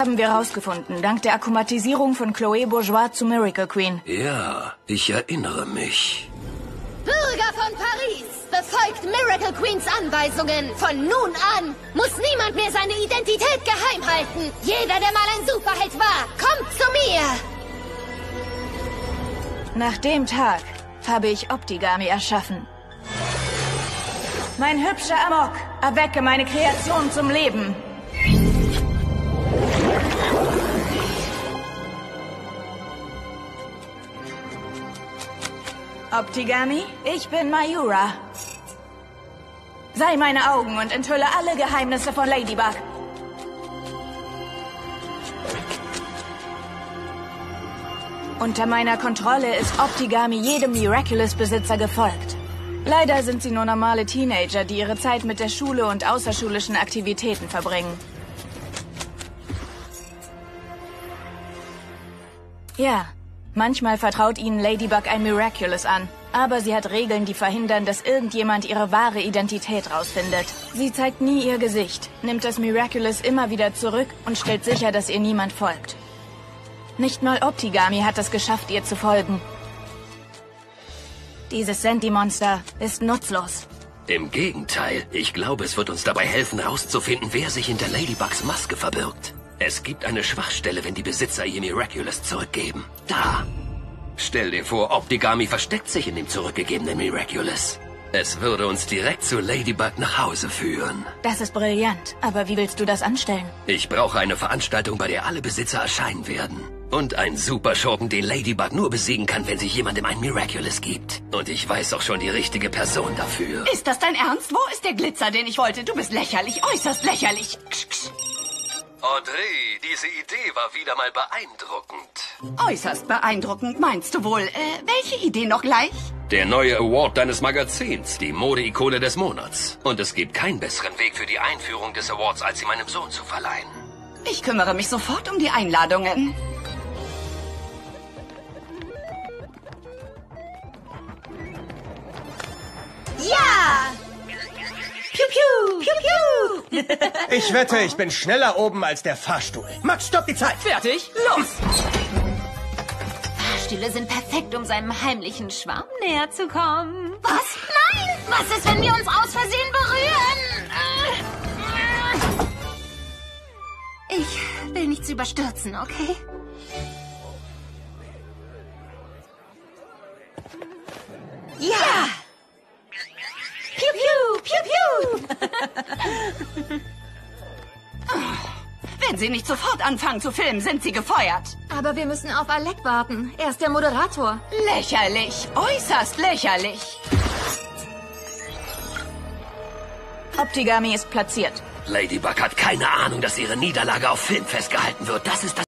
Haben wir rausgefunden, dank der Akkumatisierung von Chloé Bourgeois zu Miracle Queen. Ja, ich erinnere mich. Bürger von Paris, befolgt Miracle Queens Anweisungen. Von nun an muss niemand mehr seine Identität geheim halten. Jeder, der mal ein Superheld war, kommt zu mir. Nach dem Tag habe ich Optigami erschaffen. Mein hübscher Amok, erwecke meine Kreation zum Leben. Optigami, ich bin Mayura. Sei meine Augen und enthülle alle Geheimnisse von Ladybug. Unter meiner Kontrolle ist Optigami jedem Miraculous-Besitzer gefolgt. Leider sind sie nur normale Teenager, die ihre Zeit mit der Schule und außerschulischen Aktivitäten verbringen. Ja, manchmal vertraut ihnen Ladybug ein Miraculous an. Aber sie hat Regeln, die verhindern, dass irgendjemand ihre wahre Identität rausfindet. Sie zeigt nie ihr Gesicht, nimmt das Miraculous immer wieder zurück und stellt sicher, dass ihr niemand folgt. Nicht mal Optigami hat es geschafft, ihr zu folgen. Dieses Senti-Monster ist nutzlos. Im Gegenteil, ich glaube, es wird uns dabei helfen, herauszufinden, wer sich hinter Ladybugs Maske verbirgt. Es gibt eine Schwachstelle, wenn die Besitzer ihr Miraculous zurückgeben. Da! Stell dir vor, Optigami versteckt sich in dem zurückgegebenen Miraculous. Es würde uns direkt zu Ladybug nach Hause führen. Das ist brillant, aber wie willst du das anstellen? Ich brauche eine Veranstaltung, bei der alle Besitzer erscheinen werden. Und einen Superschurken, den Ladybug nur besiegen kann, wenn sich jemandem ein Miraculous gibt. Und ich weiß auch schon die richtige Person dafür. Ist das dein Ernst? Wo ist der Glitzer, den ich wollte? Du bist lächerlich, äußerst lächerlich. Audrey, diese Idee war wieder mal beeindruckend. Äußerst beeindruckend, meinst du wohl? Welche Idee noch gleich? Der neue Award deines Magazins, die Mode-Ikone des Monats. Und es gibt keinen besseren Weg für die Einführung des Awards, als sie meinem Sohn zu verleihen. Ich kümmere mich sofort um die Einladungen. Ja! Piu, piu, piu, piu. Ich wette, ich bin schneller oben als der Fahrstuhl. Max, stopp die Zeit. Fertig, los! Fahrstühle sind perfekt, um seinem heimlichen Schwarm näher zu kommen. Was? Nein! Was ist, wenn wir uns aus Versehen berühren? Ich will nichts überstürzen, okay? Ja! Piu, piu, piu, piu. Wenn Sie nicht sofort anfangen zu filmen, sind Sie gefeuert. Aber wir müssen auf Alec warten. Er ist der Moderator. Lächerlich, äußerst lächerlich. Optigami ist platziert. Ladybug hat keine Ahnung, dass ihre Niederlage auf Film festgehalten wird. Das ist das